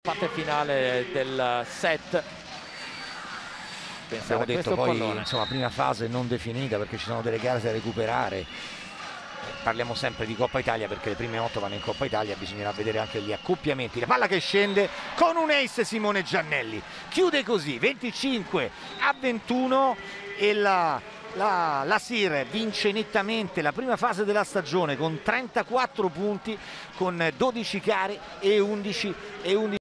parte finale del set. Abbiamo detto poi, insomma, prima fase non definita perché ci sono delle gare da recuperare. Parliamo sempre di Coppa Italia perché le prime 8 vanno in Coppa Italia, bisognerà vedere anche gli accoppiamenti. La palla che scende con un ace Simone Giannelli, chiude così 25-21 e la SIR vince nettamente la prima fase della stagione con 34 punti, con 12 gare e 11